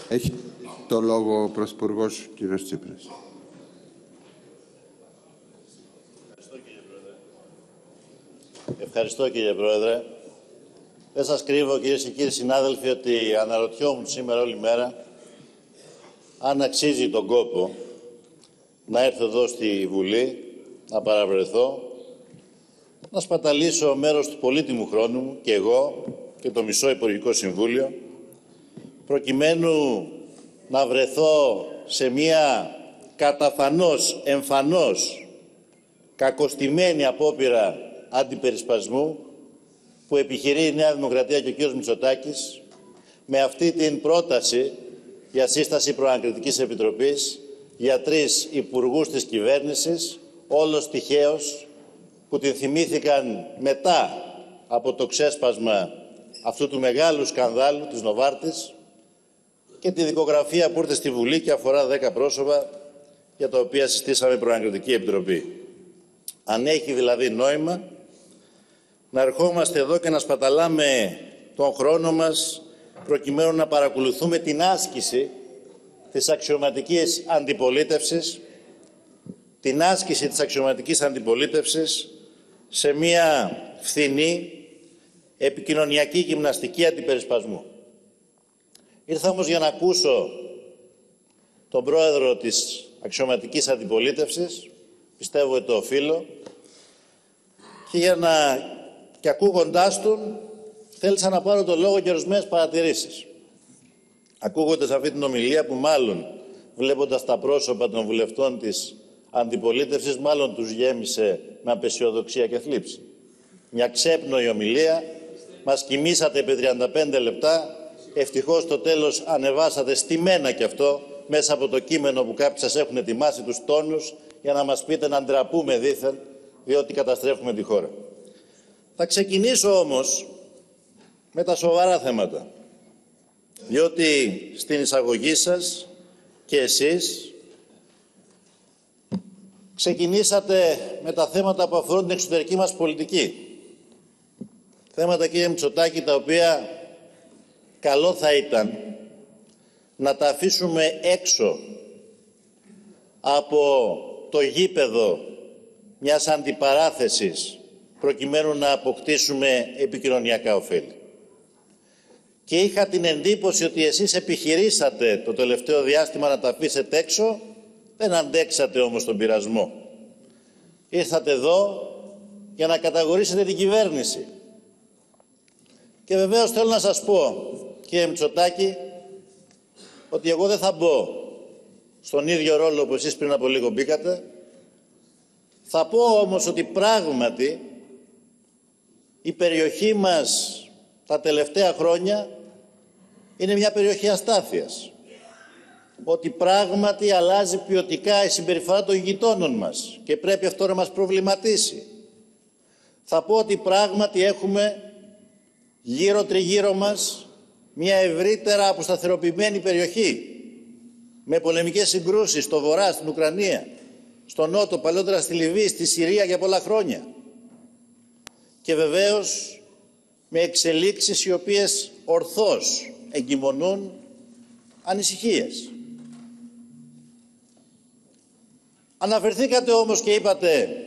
Έχει το λόγο ο Πρωθυπουργός κ. Τσίπρας. Ευχαριστώ κύριε Πρόεδρε. Δεν σας κρύβω κυρίες και κύριοι συνάδελφοι ότι αναρωτιόμουν σήμερα όλη μέρα αν αξίζει τον κόπο να έρθω εδώ στη Βουλή, να παραβρεθώ, να σπαταλήσω μέρος του πολύτιμου χρόνου μου και εγώ και το μισό Υπουργικό Συμβούλιο προκειμένου να βρεθώ σε μια καταφανώς, εμφανώς κακοστημένη απόπειρα αντιπερισπασμού που επιχειρεί η Νέα Δημοκρατία και ο κ. Μητσοτάκης με αυτή την πρόταση για σύσταση προανακριτικής επιτροπής για 3 υπουργούς της κυβέρνησης, όλος τυχαίως, που την θυμήθηκαν μετά από το ξέσπασμα αυτού του μεγάλου σκανδάλου της Νοβάρτης και τη δικογραφία που ήρθε στη Βουλή και αφορά 10 πρόσωπα για τα οποία συστήσαμε προανακριτική επιτροπή. Αν έχει δηλαδή νόημα να ερχόμαστε εδώ και να σπαταλάμε τον χρόνο μας προκειμένου να παρακολουθούμε την άσκηση της αξιωματικής αντιπολίτευσης, σε μια φθηνή επικοινωνιακή γυμναστική αντιπερισπασμού. Ήρθα όμως για να ακούσω τον πρόεδρο της αξιωματικής αντιπολίτευσης, πιστεύω ότι το οφείλω, και ακούγοντάς τον θέλησα να πάρω το λόγο και ορισμένες παρατηρήσεις. Ακούγοντας αυτή την ομιλία που μάλλον, βλέποντας τα πρόσωπα των βουλευτών της αντιπολίτευσης, μάλλον τους γέμισε με απεσιοδοξία και θλίψη. Μια ξέπνοη ομιλία, μας κοιμήσατε επί 35 λεπτά, ευτυχώς στο τέλος ανεβάσατε στημένα κι αυτό, μέσα από το κείμενο που κάποιοι σας έχουν ετοιμάσει τους τόνους, για να μας πείτε να ντραπούμε δήθεν, διότι καταστρέφουμε τη χώρα. Θα ξεκινήσω όμως με τα σοβαρά θέματα, διότι στην εισαγωγή σας και εσείς ξεκινήσατε με τα θέματα που αφορούν την εξωτερική μας πολιτική. Θέματα, κύριε Μητσοτάκη, τα οποία καλό θα ήταν να τα αφήσουμε έξω από το γήπεδο μιας αντιπαράθεσης προκειμένου να αποκτήσουμε επικοινωνιακά ωφέλη. Και είχα την εντύπωση ότι εσείς επιχειρήσατε το τελευταίο διάστημα να τα αφήσετε έξω, δεν αντέξατε όμως τον πειρασμό. Ήρθατε εδώ για να κατηγορήσετε την κυβέρνηση. Και βεβαίως θέλω να σας πω, κύριε Μητσοτάκη, ότι εγώ δεν θα μπω στον ίδιο ρόλο που εσείς πριν από λίγο μπήκατε. Θα πω όμως ότι πράγματι η περιοχή μας τα τελευταία χρόνια είναι μια περιοχή αστάθειας. Ότι πράγματι αλλάζει ποιοτικά η συμπεριφορά των γειτόνων μας και πρέπει αυτό να μας προβληματίσει. Θα πω ότι πράγματι έχουμε γύρω-τριγύρω μας μια ευρύτερα αποσταθεροποιημένη περιοχή με πολεμικές συγκρούσεις στο βορρά, στην Ουκρανία, στο νότο, παλαιότερα στη Λιβύη, στη Συρία για πολλά χρόνια. Και βεβαίως με εξελίξεις οι οποίες ορθώς εγκυμονούν ανησυχίες. Αναφερθήκατε όμως και είπατε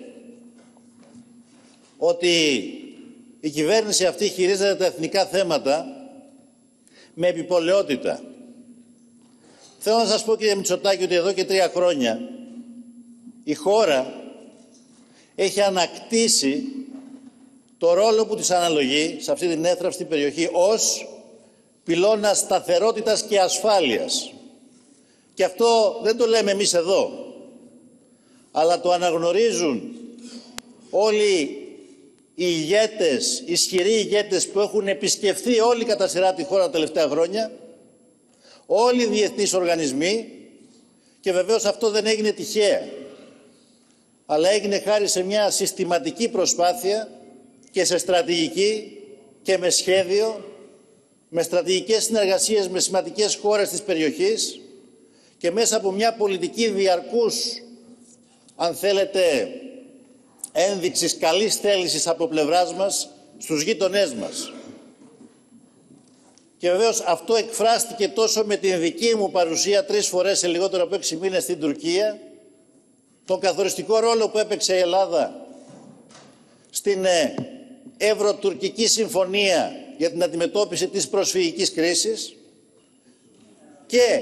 ότι η κυβέρνηση αυτή χειρίζεται τα εθνικά θέματα με επιπολαιότητα. Θέλω να σας πω, κύριε Μητσοτάκη, ότι εδώ και 3 χρόνια η χώρα έχει ανακτήσει το ρόλο που της αναλογεί σε αυτή την εύθραυστη περιοχή ως πυλώνα σταθερότητας και ασφάλειας. Και αυτό δεν το λέμε εμείς εδώ, αλλά το αναγνωρίζουν όλοι οι ηγέτες, ισχυροί ηγέτες που έχουν επισκεφθεί όλη κατά σειρά τη χώρα τα τελευταία χρόνια, όλοι οι διεθνείς οργανισμοί, και βεβαίως αυτό δεν έγινε τυχαία, αλλά έγινε χάρη σε μια συστηματική προσπάθεια και σε στρατηγική και με σχέδιο, με στρατηγικές συνεργασίες με σημαντικές χώρες της περιοχής και μέσα από μια πολιτική διαρκούς, αν θέλετε, ένδειξης καλής θέλησης από πλευράς μας στους γείτονές μας. Και βεβαίως αυτό εκφράστηκε τόσο με την δική μου παρουσία 3 φορές σε λιγότερο από 6 μήνες στην Τουρκία, τον καθοριστικό ρόλο που έπαιξε η Ελλάδα στην Ευρωτουρκική Συμφωνία για την αντιμετώπιση της προσφυγικής κρίσης και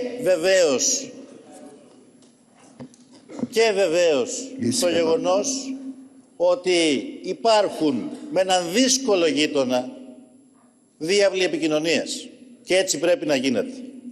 βεβαίως το γεγονός ότι υπάρχουν με έναν δύσκολο γείτονα διάβλοι επικοινωνίας και έτσι πρέπει να γίνεται.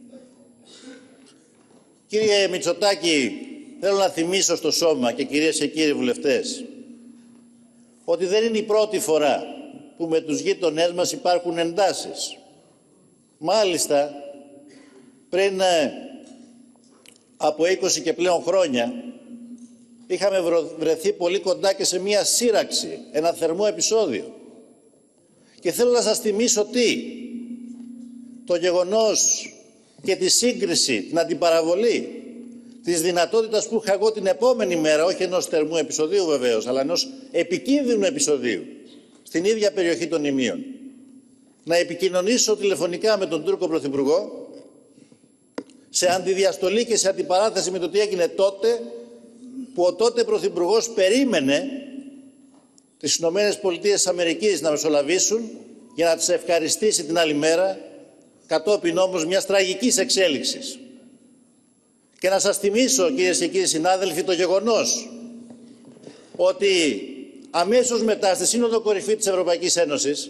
Κύριε Μητσοτάκη, θέλω να θυμίσω στο σώμα και κυρίες και κύριοι βουλευτές ότι δεν είναι η πρώτη φορά που με τους γείτονές μας υπάρχουν εντάσεις. Μάλιστα, πριν από 20 και πλέον χρόνια είχαμε βρεθεί πολύ κοντά και σε μία σύραξη, ένα θερμό επεισόδιο. Και θέλω να σας θυμίσω το γεγονός και τη σύγκριση, την αντιπαραβολή της δυνατότητας που είχα εγώ την επόμενη μέρα, όχι ενός θερμού επεισοδίου βεβαίως, αλλά ενός επικίνδυνου επεισοδίου, στην ίδια περιοχή των Ιμίων, να επικοινωνήσω τηλεφωνικά με τον Τούρκο Πρωθυπουργό, σε αντιδιαστολή και σε αντιπαράθεση με το τι έγινε τότε, που ο τότε Πρωθυπουργός περίμενε τις ΗΠΑ να μεσολαβήσουν για να τις ευχαριστήσει την άλλη μέρα, κατόπιν όμως μιας τραγικής εξέλιξης. Και να σας θυμίσω, κυρίες και κύριοι συνάδελφοι, το γεγονός ότι αμέσως μετά στη Σύνοδο Κορυφή της Ευρωπαϊκής Ένωσης,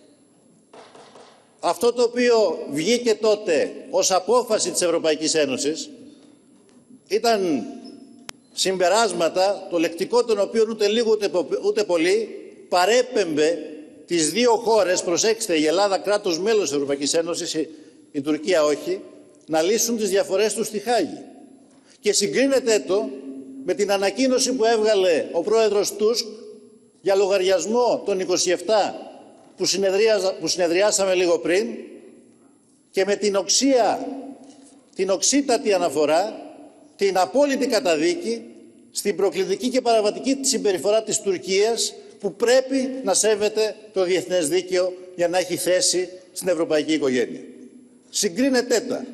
αυτό το οποίο βγήκε τότε ως απόφαση της Ευρωπαϊκής Ένωσης ήταν συμπεράσματα, το λεκτικό των οποίων ούτε λίγο ούτε πολύ παρέπεμπε τις δύο χώρες, προσέξτε, η Ελλάδα κράτος μέλος της Ευρωπαϊκής Ένωσης, η Τουρκία όχι, να λύσουν τις διαφορές τους στη Χάγη. Και συγκρίνεται το με την ανακοίνωση που έβγαλε ο πρόεδρος Τούσκ για λογαριασμό των 27 που συνεδριάσαμε λίγο πριν και με την οξύτατη αναφορά, την απόλυτη καταδίκη στην προκλητική και παραβατική συμπεριφορά της Τουρκίας που πρέπει να σέβεται το διεθνές δίκαιο για να έχει θέση στην ευρωπαϊκή οικογένεια. Συγκρίνεται τα.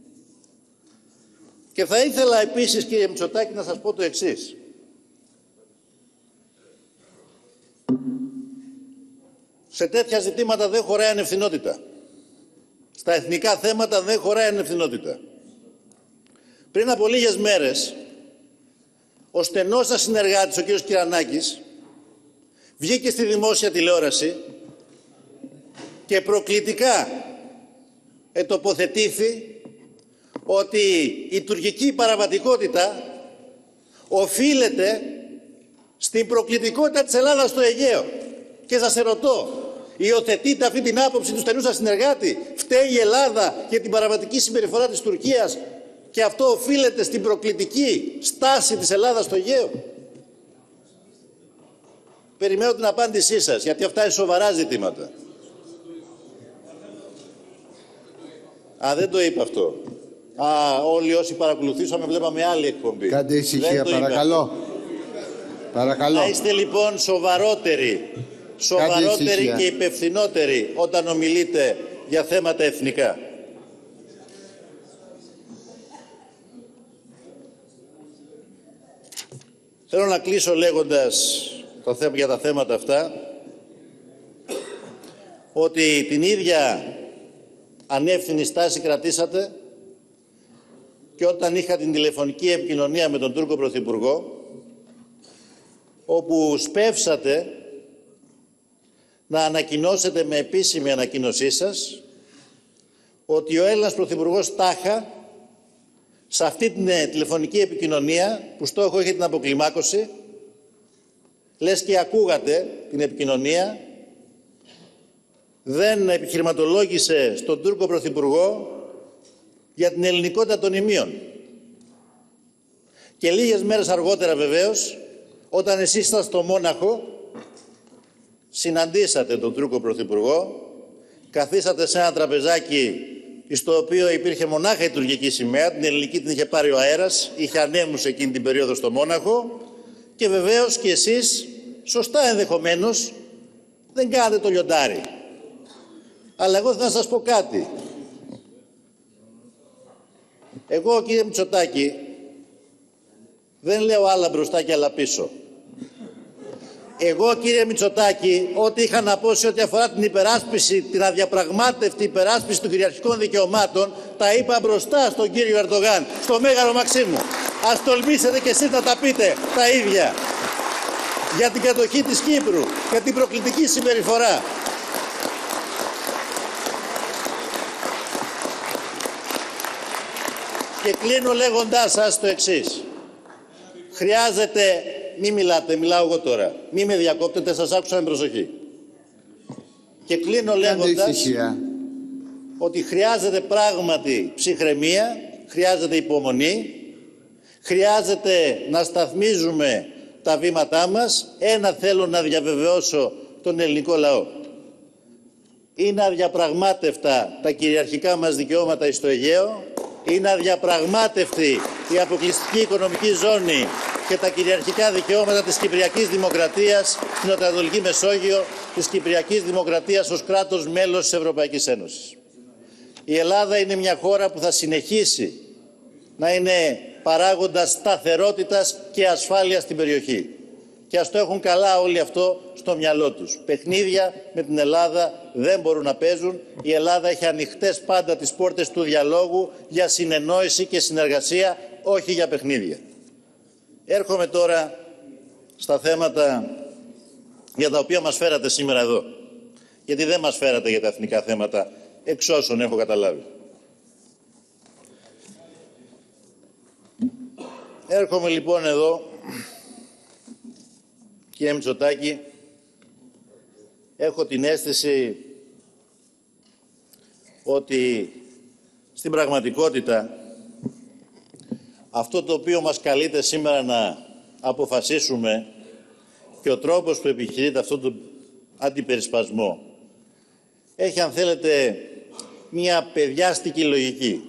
Και θα ήθελα επίσης, κύριε Μητσοτάκη, να σας πω το εξής. Σε τέτοια ζητήματα δεν χωράει ανευθυνότητα. Στα εθνικά θέματα δεν χωράει ανευθυνότητα. Πριν από λίγες μέρες, ο στενός σας συνεργάτης, ο κύριος Κυρανάκης, βγήκε στη δημόσια τηλεόραση και προκλητικά ετοποθετήθη ότι η τουρκική παραβατικότητα οφείλεται στην προκλητικότητα της Ελλάδας στο Αιγαίο. Και σας ερωτώ, υιοθετείτε αυτή την άποψη του στενού σας συνεργάτη? Φταίει η Ελλάδα για την παραβατική συμπεριφορά της Τουρκίας και αυτό οφείλεται στην προκλητική στάση της Ελλάδας στο Αιγαίο? Περιμένω την απάντησή σας, γιατί αυτά είναι σοβαρά ζητήματα. Δεν το είπα αυτό. Όλοι όσοι παρακολουθήσαμε βλέπαμε άλλη εκπομπή. Κάντε ησυχία, παρακαλώ. Παρακαλώ. Να είστε λοιπόν σοβαρότεροι και υπευθυνότεροι όταν ομιλείτε για θέματα εθνικά. Θέλω να κλείσω λέγοντας για τα θέματα αυτά ότι την ίδια ανεύθυνη στάση κρατήσατε και όταν είχα την τηλεφωνική επικοινωνία με τον Τούρκο Πρωθυπουργό, όπου σπεύσατε να ανακοινώσετε με επίσημη ανακοίνωσή σας ότι ο Έλληνας Πρωθυπουργός τάχα σε αυτή την τηλεφωνική επικοινωνία που στόχο είχε την αποκλιμάκωση, λες και ακούγατε την επικοινωνία, δεν επιχειρηματολόγησε στον Τούρκο Πρωθυπουργό για την ελληνικότητα των Ιμίων. Και λίγες μέρες αργότερα βεβαίως, όταν εσείς ήσασταν στο Μόναχο, συναντήσατε τον Τούρκο Πρωθυπουργό, καθίσατε σε ένα τραπεζάκι στο οποίο υπήρχε μονάχα η τουρκική σημαία, την ελληνική την είχε πάρει ο αέρας, είχε ανέμους εκείνη την περίοδο στο Μόναχο και βεβαίως και εσείς, σωστά ενδεχομένως, δεν κάνατε το λιοντάρι. Αλλά εγώ θα σας πω κάτι. Εγώ, κύριε Μητσοτάκη, δεν λέω άλλα μπροστά και άλλα πίσω. Εγώ, κύριε Μητσοτάκη, ό,τι είχα να πω σε ό,τι αφορά την υπεράσπιση, την αδιαπραγμάτευτη υπεράσπιση των κυριαρχικών δικαιωμάτων, τα είπα μπροστά στον κύριο Ερντογάν, στο Μέγαρο Μαξίμου. Ας τολμήσετε κι εσείς να τα πείτε τα ίδια. Για την κατοχή της Κύπρου, για την προκλητική συμπεριφορά. Και κλείνω λέγοντάς σας το εξής. Χρειάζεται, μη μιλάτε, μιλάω εγώ τώρα. Μη με διακόπτετε, σας άκουσα με προσοχή. Και κλείνω λέγοντας ότι χρειάζεται πράγματι ψυχραιμία, χρειάζεται υπομονή, χρειάζεται να σταθμίζουμε τα βήματά μας. Ένα θέλω να διαβεβαιώσω τον ελληνικό λαό. Είναι αδιαπραγμάτευτα τα κυριαρχικά μας δικαιώματα στο Αιγαίο, είναι αδιαπραγμάτευτη η αποκλειστική οικονομική ζώνη και τα κυριαρχικά δικαιώματα της Κυπριακής Δημοκρατίας στην Νοτιοανατολική Μεσόγειο, της Κυπριακής Δημοκρατίας ως κράτος μέλος της Ευρωπαϊκής Ένωσης. Η Ελλάδα είναι μια χώρα που θα συνεχίσει να είναι παράγοντας σταθερότητας και ασφάλειας στην περιοχή. Και ας το έχουν καλά όλοι αυτό στο μυαλό τους. Παιχνίδια με την Ελλάδα δεν μπορούν να παίζουν. Η Ελλάδα έχει ανοιχτές πάντα τις πόρτες του διαλόγου για συνεννόηση και συνεργασία, όχι για παιχνίδια. Έρχομαι τώρα στα θέματα για τα οποία μας φέρατε σήμερα εδώ. Γιατί δεν μας φέρατε για τα εθνικά θέματα, εξ όσων έχω καταλάβει. Έρχομαι λοιπόν εδώ, κύριε Μητσοτάκη, έχω την αίσθηση ότι στην πραγματικότητα αυτό το οποίο μας καλείται σήμερα να αποφασίσουμε και ο τρόπος που επιχειρείται αυτόν τον αντιπερισπασμό έχει, αν θέλετε, μια παιδιάστικη λογική.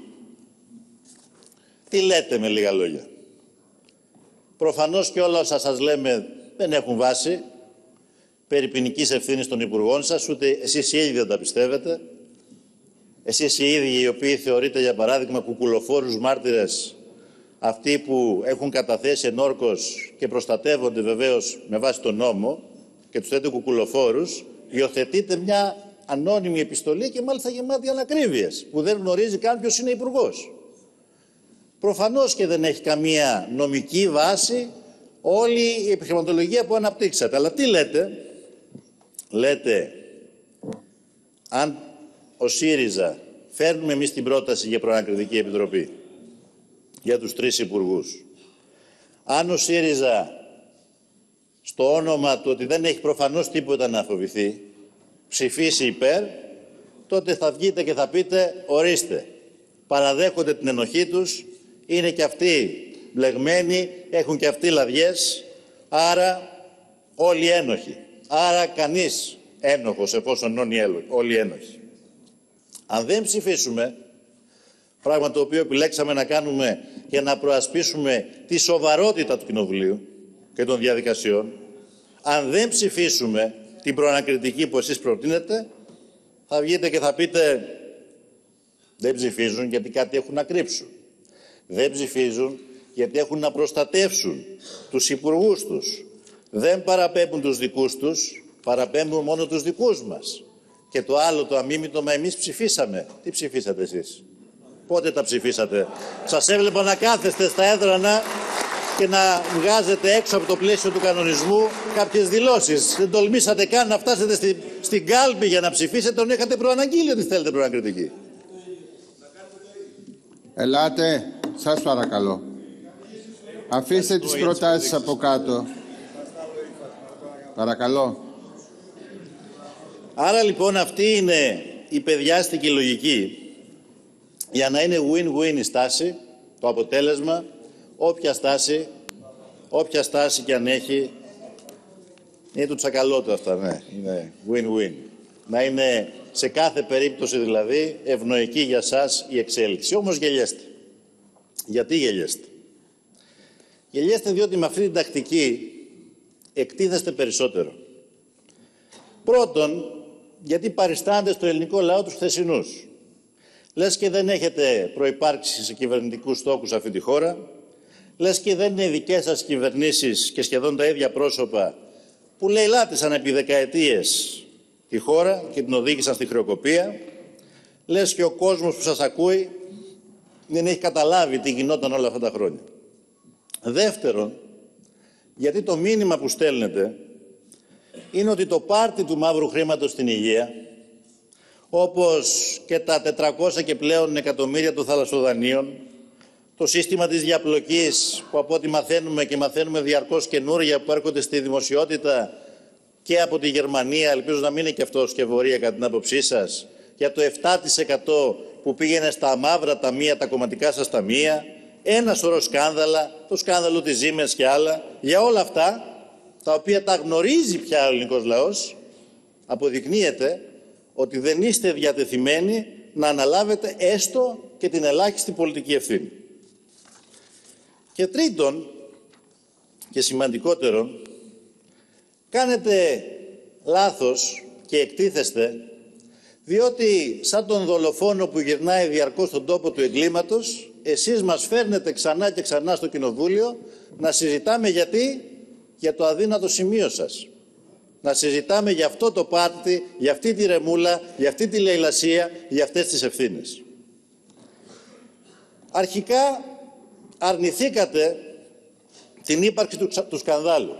Τι λέτε με λίγα λόγια? Προφανώς και όλα όσα σας λέμε δεν έχουν βάση περί ποινικής ευθύνης των υπουργών σας, ούτε εσείς οι ίδιοι δεν τα πιστεύετε. Εσείς οι ίδιοι οι οποίοι θεωρείτε, για παράδειγμα, κουκουλοφόρους μάρτυρες, αυτοί που έχουν καταθέσει ενόρκως και προστατεύονται βεβαίως με βάση τον νόμο και τους θέτε κουκουλοφόρους, υιοθετείτε μια ανώνυμη επιστολή και μάλιστα γεμάτη ανακρίβειες, που δεν γνωρίζει καν ποιος είναι υπουργός. Προφανώς και δεν έχει καμία νομική βάση όλη η επιχειρηματολογία που αναπτύξατε. Αλλά τι λέτε? Λέτε, αν ο ΣΥΡΙΖΑ φέρνουμε εμείς την πρόταση για προανακριτική επιτροπή για τους 3 υπουργούς, αν ο ΣΥΡΙΖΑ στο όνομα του ότι δεν έχει προφανώς τίποτα να φοβηθεί ψηφίσει υπέρ, τότε θα βγείτε και θα πείτε, ορίστε, παραδέχονται την ενοχή τους, είναι και αυτοί μπλεγμένοι, έχουν και αυτοί λαδιές, άρα όλοι ένοχοι. Άρα κανείς ένοχος, εφόσον όλοι ένοχοι. Αν δεν ψηφίσουμε, πράγμα το οποίο επιλέξαμε να κάνουμε για να προασπίσουμε τη σοβαρότητα του Κοινοβουλίου και των διαδικασιών, αν δεν ψηφίσουμε την προανακριτική που εσείς προτείνετε, θα βγείτε και θα πείτε, δεν ψηφίζουν γιατί κάτι έχουν να κρύψουν. Δεν ψηφίζουν γιατί έχουν να προστατεύσουν τους υπουργούς τους. Δεν παραπέμπουν τους δικούς τους, παραπέμπουν μόνο τους δικούς μας. Και το άλλο, το αμίμητο, μα εμείς ψηφίσαμε. Τι ψηφίσατε εσείς? Πότε τα ψηφίσατε? Σας έβλεπα να κάθεστε στα έδρανα και να βγάζετε έξω από το πλαίσιο του κανονισμού κάποιες δηλώσεις. Δεν τολμήσατε καν να φτάσετε στην κάλπη για να ψηφίσετε, τον είχατε προαναγγείλει ότι θέλετε προανακριτική. Ελάτε, σας παρακαλώ. Αφήστε τις προτάσεις από κάτω. Παρακαλώ. Άρα λοιπόν αυτή είναι η παιδιάστικη λογική για να είναι win-win η στάση, το αποτέλεσμα, όποια στάση και αν έχει, είναι το τσακαλώτο αυτά, ναι, είναι win-win. Να είναι σε κάθε περίπτωση δηλαδή ευνοϊκή για σας η εξέλιξη. Όμως γελιέστε. Γιατί γελιέστε? Γελιέστε διότι με αυτή την τακτική εκτίθεστε περισσότερο. Πρώτον, γιατί παριστάνετε στο ελληνικό λαό τους χθεσινούς. Λες και δεν έχετε προϋπάρξει σε κυβερνητικούς στόχους αυτή τη χώρα. Λες και δεν είναι οι δικές σας κυβερνήσεις και σχεδόν τα ίδια πρόσωπα που λαιλάτισαν επί δεκαετίες τη χώρα και την οδήγησαν στη χρεοκοπία. Λες και ο κόσμος που σας ακούει δεν έχει καταλάβει τι γινόταν όλα αυτά τα χρόνια. Δεύτερον, γιατί το μήνυμα που στέλνετε είναι ότι το πάρτι του μαύρου χρήματος στην υγεία, όπως και τα 400 και πλέον εκατομμύρια των θαλασσοδανείων, το σύστημα της διαπλοκής που από ό,τι μαθαίνουμε και μαθαίνουμε διαρκώς καινούρια που έρχονται στη δημοσιότητα και από τη Γερμανία, ελπίζω να μην είναι και αυτό σκευωρία κατά την άποψή σας, για το 7% που πήγαινε στα μαύρα ταμεία, τα κομματικά σας ταμεία, ένα σωρό σκάνδαλα, το σκάνδαλο της Siemens και άλλα, για όλα αυτά, τα οποία τα γνωρίζει πια ο ελληνικός λαός, αποδεικνύεται ότι δεν είστε διατεθειμένοι να αναλάβετε έστω και την ελάχιστη πολιτική ευθύνη. Και τρίτον, και σημαντικότερον, κάνετε λάθος και εκτίθεστε, διότι σαν τον δολοφόνο που γυρνάει διαρκώς στον τόπο του εγκλήματος, εσείς μας φέρνετε ξανά και ξανά στο Κοινοβούλιο να συζητάμε για το αδύνατο σημείο σας. Να συζητάμε για αυτό το πάρτι, για αυτή τη ρεμούλα, για αυτή τη λαιλασία, για αυτές τις ευθύνες. Αρχικά αρνηθήκατε την ύπαρξη του σκανδάλου.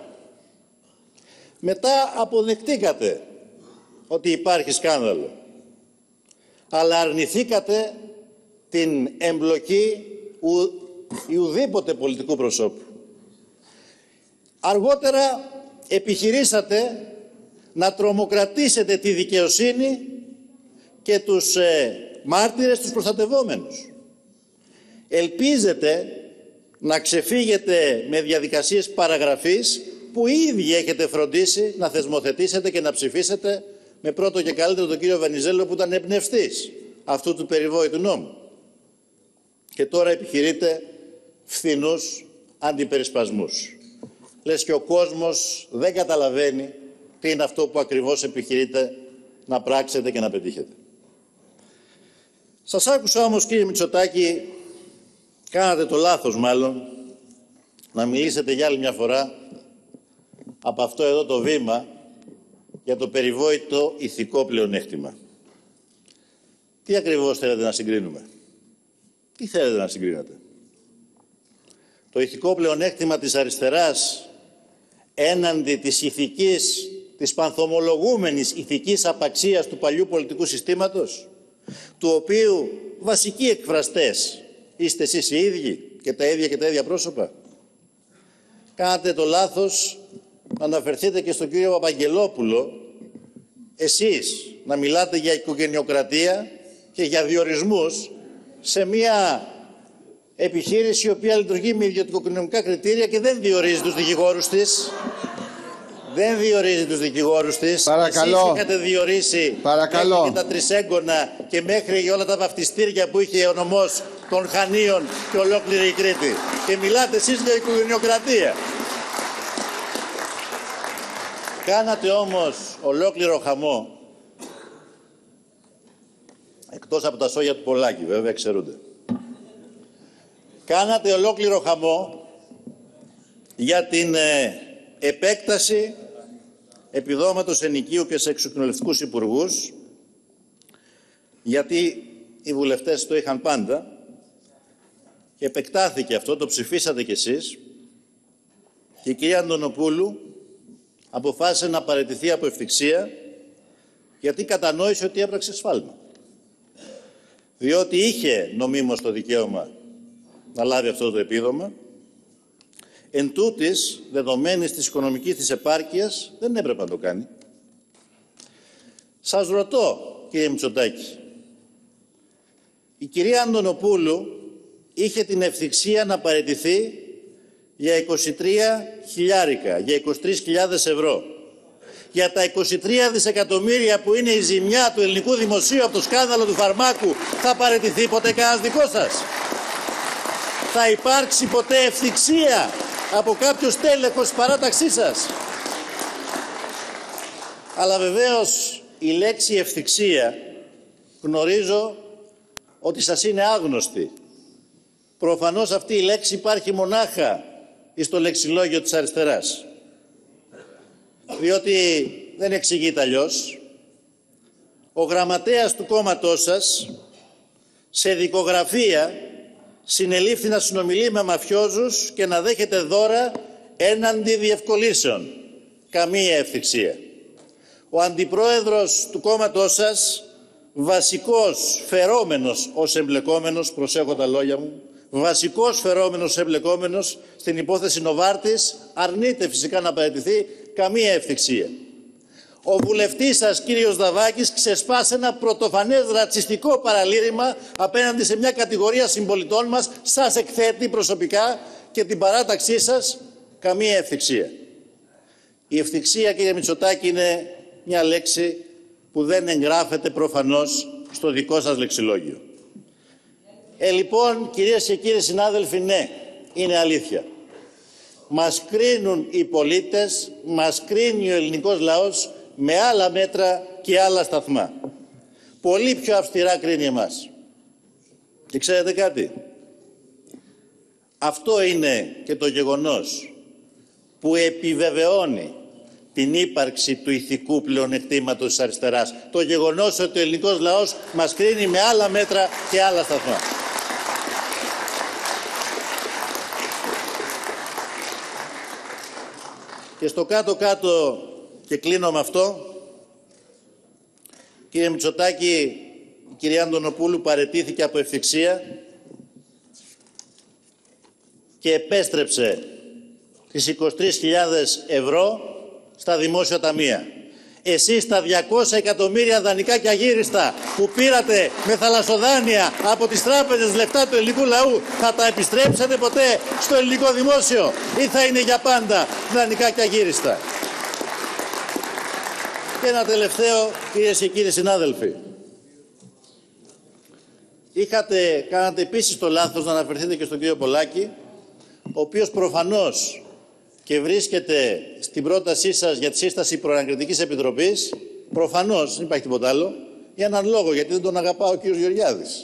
Μετά αποδεκτήκατε ότι υπάρχει σκάνδαλο. Αλλά αρνηθήκατε την εμπλοκή ουδήποτε πολιτικού προσώπου. Αργότερα επιχειρήσατε να τρομοκρατήσετε τη δικαιοσύνη και τους μάρτυρες, τους προστατευόμενους. Ελπίζετε να ξεφύγετε με διαδικασίες παραγραφής που ήδη έχετε φροντίσει να θεσμοθετήσετε και να ψηφίσετε, με πρώτο και καλύτερο τον κύριο Βενιζέλο που ήταν εμπνευστής αυτού του περιβόητου νόμου. Και τώρα επιχειρείτε φθηνούς αντιπερισπασμούς. Λες και ο κόσμος δεν καταλαβαίνει τι είναι αυτό που ακριβώς επιχειρείτε να πράξετε και να πετύχετε. Σας άκουσα όμως, κύριε Μητσοτάκη, κάνατε το λάθος μάλλον να μιλήσετε για άλλη μια φορά από αυτό εδώ το βήμα για το περιβόητο ηθικό πλεονέκτημα. Τι ακριβώς θέλετε να συγκρίνουμε? Τι θέλετε να συγκρίνετε? Το ηθικό πλεονέκτημα της αριστεράς έναντι της ηθικής, της πανθομολογούμενης ηθικής απαξίας του παλιού πολιτικού συστήματος, του οποίου βασικοί εκφραστές είστε εσείς οι ίδιοι και τα ίδια πρόσωπα. Κάνατε το λάθος να αναφερθείτε και στον κύριο Παπαγγελόπουλο, εσείς να μιλάτε για οικογενειοκρατία και για διορισμούς σε μια επιχείρηση η οποία λειτουργεί με ιδιωτικοοικονομικά κριτήρια και δεν διορίζει τους δικηγόρους της. Δεν διορίζει τους δικηγόρους της. Παρακαλώ. Εσείς είχατε διορίσει και τα τρισέγγωνα και μέχρι όλα τα βαφτιστήρια που είχε ο νομός των Χανίων και ολόκληρη η Κρήτη. Και μιλάτε εσείς για οικογενειοκρατία. Κάνατε όμως ολόκληρο χαμό, εκτός από τα σόγια του Πολάκη, βέβαια, εξαιρούνται. Κάνατε ολόκληρο χαμό για την επέκταση επιδόματος ενοικίου και σε εξοκοινωνιστικούς υπουργούς, γιατί οι βουλευτές το είχαν πάντα και επεκτάθηκε αυτό, το ψηφίσατε κι εσείς και η κυρία Αντωνοπούλου αποφάσισε να παραιτηθεί από ευθυξία γιατί κατανόησε ότι έπραξε σφάλμα. Διότι είχε νομίμως το δικαίωμα να λάβει αυτό το επίδομα, εν τούτης, δεδομένης της οικονομικής της επάρκειας, δεν έπρεπε να το κάνει. Σας ρωτώ, κύριε Μητσοτάκη, η κυρία Αντωνοπούλου είχε την ευθυξία να παραιτηθεί για 23 χιλιάρικα, για 23.000 ευρώ. Για τα 23 δισεκατομμύρια που είναι η ζημιά του ελληνικού δημοσίου από το σκάνδαλο του φαρμάκου, θα παραιτηθεί ποτέ κανένας δικός σας? Θα υπάρξει ποτέ ευθυξία από κάποιος τέλεχος παράταξή σας? Αλλά βεβαίως η λέξη ευθυξία γνωρίζω ότι σας είναι άγνωστη. Προφανώς αυτή η λέξη υπάρχει μονάχα στο λεξιλόγιο της αριστεράς. Διότι δεν εξηγείται αλλιώς. Ο γραμματέας του κόμματός σας σε δικογραφία συνελήφθη να συνομιλεί με μαφιόζους και να δέχεται δώρα έναντι διευκολύνσεων. Καμία ευθυξία. Ο αντιπρόεδρος του κόμματός σας, βασικός φερόμενος ως εμπλεκόμενος, προσέχω τα λόγια μου, βασικός φερόμενος εμπλεκόμενος στην υπόθεση Νοβάρτης, αρνείται φυσικά να παραιτηθεί, καμία ευθυξία. Ο βουλευτής σας, κύριος Δαβάκης, ξεσπάσε ένα πρωτοφανές ρατσιστικό παραλήρημα απέναντι σε μια κατηγορία συμπολιτών μας, σας εκθέτει προσωπικά και την παράταξή σας, καμία ευθυξία. Η ευθυξία, κύριε Μητσοτάκη, είναι μια λέξη που δεν εγγράφεται προφανώς στο δικό σας λεξιλόγιο. Λοιπόν, κυρίες και κύριοι συνάδελφοι, ναι, είναι αλήθεια. Μας κρίνουν οι πολίτες, μας κρίνει ο ελληνικός λαός με άλλα μέτρα και άλλα σταθμά. Πολύ πιο αυστηρά κρίνει εμάς. Και ξέρετε κάτι, αυτό είναι και το γεγονός που επιβεβαιώνει την ύπαρξη του ηθικού πλεονεκτήματος της αριστεράς. Το γεγονός ότι ο ελληνικός λαός μας κρίνει με άλλα μέτρα και άλλα σταθμά. Και στο κάτω-κάτω, και κλείνω με αυτό, κύριε Μητσοτάκη, η κυρία Αντωνοπούλου παραιτήθηκε από ευθυξία και επέστρεψε τις 23.000 ευρώ στα δημόσια ταμεία. Εσείς τα 200 εκατομμύρια δανεικά και αγύριστα που πήρατε με θαλασσοδάνεια από τις τράπεζες λεφτά του ελληνικού λαού, θα τα επιστρέψετε ποτέ στο ελληνικό δημόσιο ή θα είναι για πάντα δανεικά και αγύριστα? Και ένα τελευταίο, κυρίες και κύριοι συνάδελφοι. Κάνατε επίσης το λάθος να αναφερθείτε και στον κύριο Πολάκη, ο οποίος προφανώς και βρίσκεται στην πρότασή σας για τη σύσταση προανακριτικής επιτροπής, προφανώς, δεν υπάρχει τίποτα άλλο, για έναν λόγο, γιατί δεν τον αγαπάω ο κύριος Γεωργιάδης.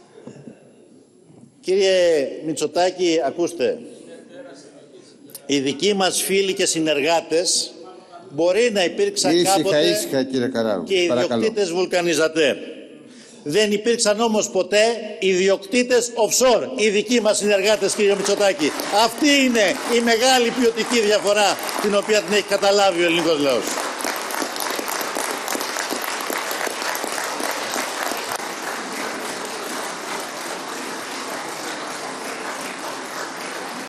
Κύριε Μητσοτάκη, ακούστε, οι δικοί μας φίλοι και συνεργάτες μπορεί να υπήρξαν κάποτε και ιδιοκτήτες βουλκανιζατέρ. Δεν υπήρξαν όμως ποτέ ιδιοκτήτες offshore, οι δικοί μας συνεργάτες, κύριε Μητσοτάκη. Αυτή είναι η μεγάλη ποιοτική διαφορά την οποία την έχει καταλάβει ο ελληνικός λαός.